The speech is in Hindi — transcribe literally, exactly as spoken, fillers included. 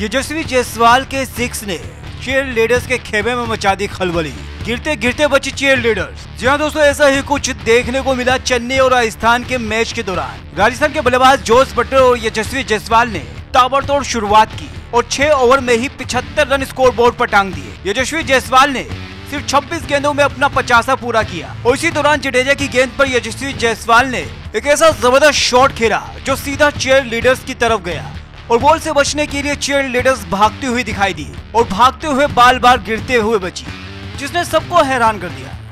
यशस्वी जायसवाल के सिक्स ने चीयर लीडर्स के खेमे में मचा दी खलबली। गिरते गिरते बची चीयर लीडर्स। जी हाँ दोस्तों, ऐसा ही कुछ देखने को मिला चेन्नई और राजस्थान के मैच के दौरान। राजस्थान के बल्लेबाज जोस बटलर और यशस्वी जायसवाल ने ताबड़तोड़ शुरुआत की और छह ओवर में ही पिछहत्तर रन स्कोर बोर्ड पर टांग दिए। यशस्वी जायसवाल ने सिर्फ छब्बीस गेंदों में अपना पचासा पूरा किया और इसी दौरान जडेजा की गेंद पर यशस्वी जायसवाल ने एक ऐसा जबरदस्त शॉट खेला जो सीधा चीयर लीडर्स की तरफ गया और बॉल से बचने के लिए चीयर लीडर्स भागती हुई दिखाई दी और भागते हुए बाल बाल गिरते हुए बची, जिसने सबको हैरान कर दिया।